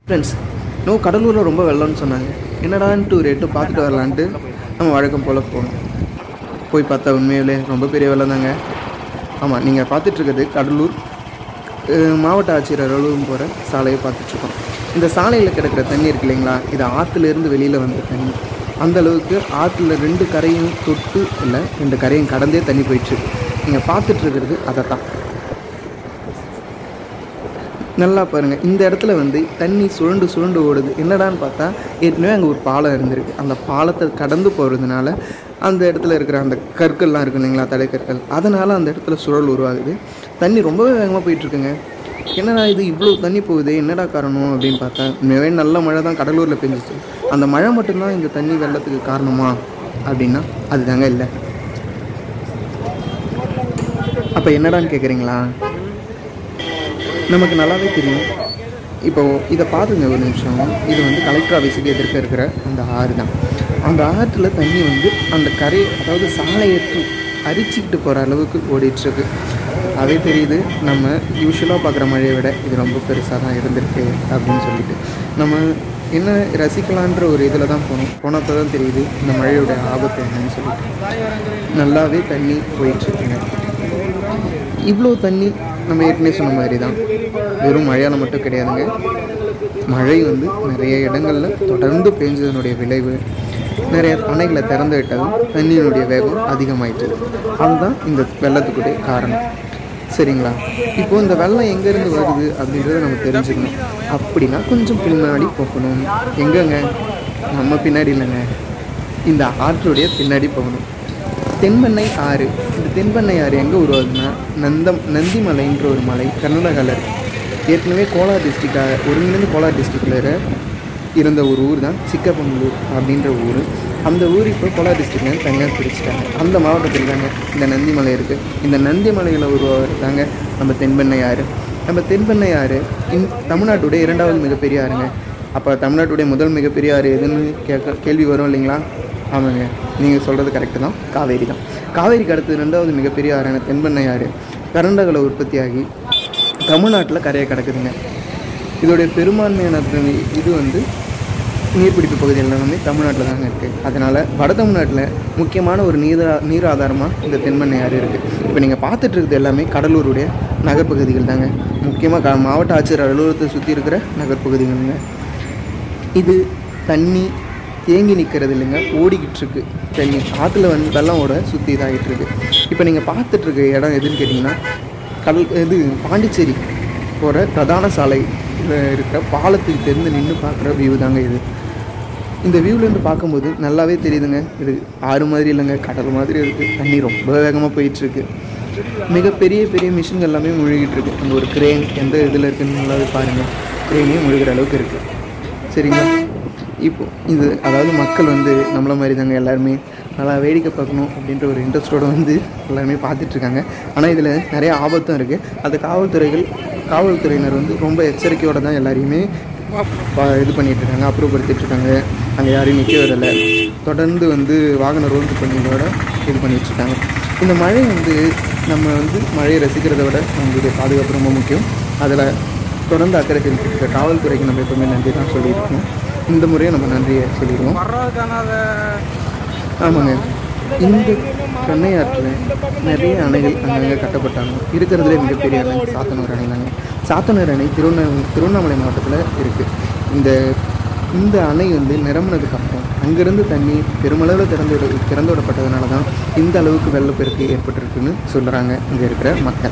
Friends கடலூரில் ரொம்ப வெள்ளம்னு சொன்னாங்க. என்னடான்ட்டு ஒரு எட்டு பார்த்துட்டு வரலான்ட்டு நம்ம வழக்கம் போல் போனோம். போய் பார்த்தா உண்மையிலே ரொம்ப பெரிய வெள்ளம் தாங்க. ஆமாம், நீங்கள் பார்த்துட்ருக்கிறது கடலூர் மாவட்ட ஆட்சியர் அலுவலகம் போகிற சாலையை பார்த்துட்ருக்கோம். இந்த சாலையில் கிடக்கிற தண்ணி இருக்கு இல்லைங்களா, இது ஆற்றுலேருந்து வெளியில் வந்த தண்ணி. அந்தளவுக்கு ஆற்றுல 2 கரையும் தொட்டு இல்லை, 2 கரையும் கடந்தே தண்ணி போயிட்டுருக்கு. நீங்கள் பார்த்துட்ருக்கிறது அதை தான். நல்லா பாருங்கள், இந்த இடத்துல தண்ணி சுழண்டு ஓடுது. என்னடான்னு பார்த்தா ஏற்கனவே அங்கே ஒரு பாலம் இருந்திருக்கு. அந்த பாலத்தை கடந்து போகிறதுனால அந்த இடத்துல இருக்கிற அந்த கற்கள்லாம் இருக்குது இல்லைங்களா, தடைக்கற்கள், அதனால் அந்த இடத்துல சுழல் உருவாகுது. தண்ணி ரொம்பவே வேகமாக போயிட்டுருக்குங்க. என்னடா இது இவ்வளோ தண்ணி போகுது, என்னடா காரணம் அப்படின்னு பார்த்தா உண்மையாகவே நல்ல மழை தான் கடலூரில் பெஞ்சிச்சு. அந்த மழை மட்டும்தான் இந்த தண்ணி வெள்ளத்துக்கு காரணமா அப்படின்னா அதுதாங்க இல்லை. அப்போ என்னடான்னு கேட்குறீங்களா? நமக்கு நல்லாவே தெரியும். இப்போது இதை பார்த்துங்க ஒரு நிமிஷம். இது கலெக்டர் ஆஃபீஸுக்கு எதிர்க்க இருக்கிற அந்த ஆறு தான். அந்த ஆற்றில் தண்ணி அந்த கரை, அதாவது சாலையை அரிச்சிக்கிட்டு போகிற அளவுக்கு ஓடிட்டுருக்கு. அதே தெரியுது, நம்ம யூஸ்வலாக பார்க்குற மழையை விட இது ரொம்ப பெருசாக தான் இருந்திருக்கு அப்படின்னு சொல்லிட்டு நம்ம என்ன ரசிக்கலான்ற ஒரு இதில் தான் போனப்போ தான் தெரியுது இந்த மழையோட ஆபத்து என்னன்னு சொல்லிட்டு. நல்லாவே தண்ணி போயிட்டுருக்குங்க. இவ்வளோ தண்ணி நம்ம ஏற்கனவே சொன்ன மாதிரி தான், வெறும் மழையால் மட்டும் கிடையாதுங்க. மழை நிறைய இடங்களில் தொடர்ந்து பெஞ்சதனுடைய விளைவு, நிறைய அணைகளை திறந்து விட்டதும் தண்ணியினுடைய வேகம் அதிகமாயிட்டு. அதுதான் இந்த வெள்ளத்துக்குடைய காரணம். சரிங்களா? இப்போது இந்த வெள்ளம் எங்கேருந்து வருது அப்படின்றத நம்ம தெரிஞ்சுக்கணும். அப்படின்னா கொஞ்சம் பின்னாடி போகணும். எங்கேங்க? நம்ம பின்னாடி இல்லைங்க, இந்த ஆற்றுடைய பின்னாடி போகணும். தென்பெண்ணை ஆறு. இந்த தென்பெண்ணை ஆறு எங்கே உருவாகுதுன்னா நந்திமலைன்ற ஒரு மலை கர்நாடகாவில் இருக்குது. ஏற்கனவே கோலார் டிஸ்ட்ரிக்டாக ஒருங்கிணைந்து கோலார் டிஸ்ட்ரிக்டில் இருந்த ஒரு ஊர் தான் சிக்கமங்களூர் அப்படின்ற ஊர். அந்த ஊர் இப்போ கோலார் டிஸ்ட்ரிக்ட்லேருந்து தனியாக பிரிச்சுட்டாங்க. அந்த மாவட்டத்தில் தாங்க இந்த நந்திமலை இருக்குது. இந்த நந்திமலையில் உருவாகிறதாங்க நம்ம தென்பெண்ணை ஆறு. நம்ம தென்பெண்ணை ஆறு தமிழ்நாட்டுடைய 2வது மிகப்பெரிய ஆறுங்க. அப்போ தமிழ்நாட்டுடைய முதல் மிகப்பெரிய ஆறு எதுன்னு கேள்வி வரும் இல்லைங்களா? ஆமாங்க, நீங்கள் சொல்கிறது கரெக்டு தான். காவேரி தான். காவேரிக்கு அடுத்து 2வது மிகப்பெரிய ஆறான தென்பெண்ணை ஆறு கர்நாடகாவில் உற்பத்தியாகி தமிழ்நாட்டில் கரையை கிடக்குதுங்க. இதோடைய பெரும்பான்மையான இது நீர்பிடிப்பு பகுதிகள் எல்லாமே தமிழ்நாட்டில் தாங்க இருக்குது. அதனால் வட தமிழ்நாட்டில் முக்கியமான ஒரு நீர் ஆதாரமாக இந்த தென்பெண்ணை ஆறு இருக்குது. இப்போ நீங்கள் பார்த்துட்ருக்குது எல்லாமே கடலூருடைய நகர்ப்பகுதிகள் தாங்க. முக்கியமாக மாவட்ட ஆட்சியர் அலுவலகத்தை சுற்றி இருக்கிற நகர்ப்பகுதிகள்ங்க. இது தண்ணி தேங்கி நிற்கிறது இல்லைங்க, ஓடிக்கிட்டு இருக்கு தண்ணி. ஆற்றுல வெள்ளம் ஓட சுற்றி இதாகிட்டு இருக்கு. இப்போ நீங்கள் பார்த்துட்ருக்க இடம் எதுன்னு கேட்டிங்கன்னா பாண்டிச்சேரி போகிற பிரதான சாலை இருக்கிற பாலத்துக்கு தெரிந்து நின்று பார்க்குற வியூ தாங்க இது. இந்த வியூலேருந்து பார்க்கும்போது நல்லாவே தெரியுதுங்க, இது ஆறு மாதிரி இல்லைங்க, கடல் மாதிரி இருக்குது. தண்ணி ரொம்ப வேகமாக போயிட்டுருக்கு. மிகப்பெரிய மிஷின்கள் எல்லாமே முழுகிட்டு இருக்கு. அங்கே ஒரு கிரேன் எந்த இதில் இருக்குன்னு நல்லாவே பாருங்கள், கிரேனே முழுகிற அளவுக்கு இருக்குது. சரிங்களா? இப்போது இது அதாவது மக்கள் நம்மள மாதிரி தாங்க எல்லாருமே நல்லா வேடிக்கை பார்க்கணும் அப்படின்ற ஒரு இன்ட்ரெஸ்ட்டோடு எல்லாருமே பார்த்துட்ருக்காங்க. ஆனால் இதில் நிறைய ஆபத்தும் இருக்குது. அந்த காவல்துறையினர் ரொம்ப எச்சரிக்கையோடு தான் எல்லாரையுமே இது பண்ணிகிட்ருக்காங்க, அப்புறப்படுத்திட்டுருக்காங்க. அங்கே யாரையும் நிற்க விடலை. தொடர்ந்து வாகன ரோந்து பண்ணியோட இது பண்ணிகிட்ருக்காங்க. இந்த மழை நம்ம மழையை ரசிக்கிறத விட நம்மளுடைய பாதுகாப்பு ரொம்ப முக்கியம். அதில் தொடர்ந்து அக்கறை செலுத்திட்டு காவல்துறைக்கு நம்ம எப்பவுமே நன்றி தான் சொல்லியிருக்கோம். இந்த முறையை நம்ம நன்றியை சொல்லிடுவோம். ஆமாங்க, இந்த கண்ணை ஆற்றில் நிறைய அணைகள் அங்கங்கே கட்டப்பட்டாங்க. இருக்கிறதுலே மிகப்பெரிய அணை சாத்தனூர் அணை தாங்க. சாத்தனூர் அணை திருவண்ணாமலை மாவட்டத்தில் இருக்குது. இந்த அணை நிரம்பினதுக்கு அப்புறம் அங்கேருந்து தண்ணி பெருமளவில் திறந்து விடப்பட்டதுனால தான் இந்த அளவுக்கு வெள்ளப்பெருக்கு ஏற்பட்டிருக்குன்னு சொல்கிறாங்க இங்கே இருக்கிற மக்கள்.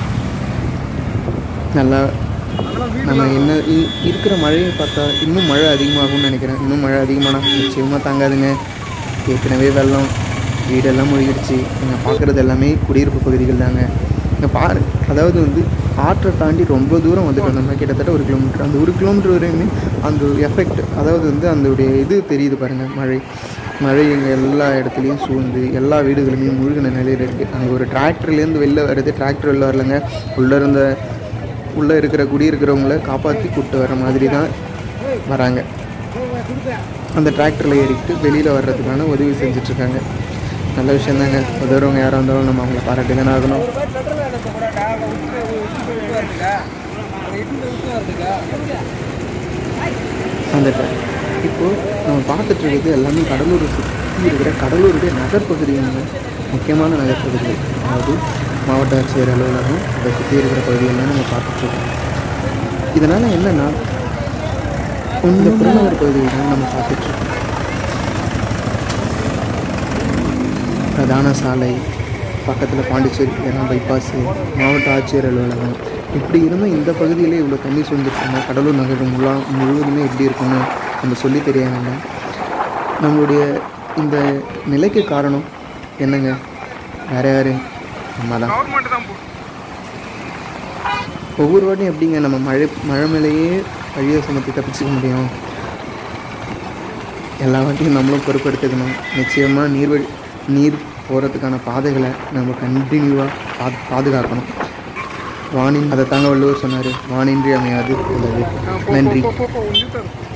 நல்லா நம்ம என்ன இருக்கிற மழையை பார்த்தா இன்னும் மழை அதிகமாகும்னு நினைக்கிறேன். இன்னும் மழை அதிகமானால் நிச்சயமாக தாங்காதுங்க. ஏற்கனவே வெள்ளம் வீடெல்லாம் மூழ்கிடுச்சு. நீங்கள் பார்க்குறது எல்லாமே குடியிருப்பு பகுதிகள் தாங்க. இங்கே அதாவது ஆற்றை தாண்டி ரொம்ப தூரம் வந்துட்டு நம்ம கிட்டத்தட்ட 1 கிலோமீட்டர். அந்த 1 கிலோமீட்டர் வரையுமே அந்த எஃபெக்ட், அதாவது அதோடைய இது தெரியுது பாருங்கள். மழை எங்கள் எல்லா இடத்துலையும் சூழ்ந்து எல்லா வீடுகளுமே முழுகின நிலையில் இருக்குது. அங்கே ஒரு டிராக்டர்லேருந்து வெளில வருது. டிராக்டர் வெளில வரலைங்க, உள்ளே இருக்கிற குடியிருக்கிறவங்கள காப்பாற்றி கூப்பிட்டு வர மாதிரி தான் வராங்க. அந்த டிராக்டரில் ஏறிக்கிட்டு வெளியில் வர்றதுக்கான உதவி செஞ்சிட்ருக்காங்க. நல்ல விஷயம் தாங்க. உதவுறவங்க யாராக இருந்தாலும் நம்ம அவங்கள பாராட்டி தானே ஆகணும். வந்துட்டார். இப்போது நம்ம பார்த்துட்ருக்கிறது எல்லாமே கடலூரை சுற்றி இருக்கிற கடலூருடைய நகர்ப்பகுதியான முக்கியமான நகர்ப்பகுதிகள், அதாவது மாவட்ட ஆட்சியர் அலுவலகம், அதை சுற்றி இருக்கிற பகுதியெல்லாம் நம்ம பார்த்துட்ருக்கோம். இதனால் என்னென்னா இந்த புறநகர் பகுதியை தான் நம்ம பார்த்துட்ருக்கோம். பிரதான சாலை பக்கத்தில் பாண்டிச்சேரி பைபாஸு, மாவட்ட ஆட்சியர் அலுவலகம், இப்படி இருந்தால் இந்த பகுதியில் இவ்வளோ தண்ணி சூழ்ந்துருக்குன்னா கடலூர் நகரம் முழுவதுமே எப்படி இருக்குன்னு நம்ம சொல்லி தெரியாதுங்க. நம்மளுடைய இந்த நிலைக்கு காரணம் என்னங்க? வேறு யார்? நம்ம தான். ஒவ்வொரு வாட்டியும் எப்படிங்க நம்ம மழை மேலேயே பழியை சுமத்தி தப்பிச்சிக்க முடியும்? எல்லா வாட்டியும் நம்மளும் பொறுப்பெடுத்துக்கணும். நிச்சயமாக நீர் போகிறதுக்கான பாதைகளை நம்ம கண்டினியூவாக பாதுகாக்கணும். அதை தாங்க வள்ளுவர் சொன்னார், வானின்றி அமையாது உள்ளது. நன்றி.